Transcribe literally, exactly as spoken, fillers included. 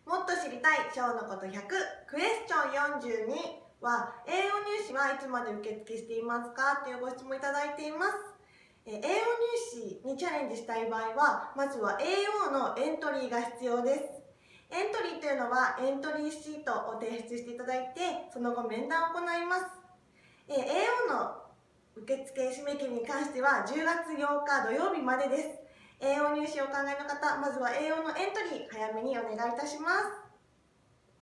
もっと知りたい小のことひゃくクエスチョンよんじゅうには栄養入試はいつまで受付していますかというご質問いただいています。栄養入試にチャレンジしたい場合はまずは栄養のエントリーが必要です。エントリーというのはエントリーシートを提出していただいてその後面談を行います。栄養の受付締め切りに関してはじゅうがつようか土曜日までです。栄養入試をお考えの方、まずは栄養のエントリー早めにお願いいたします。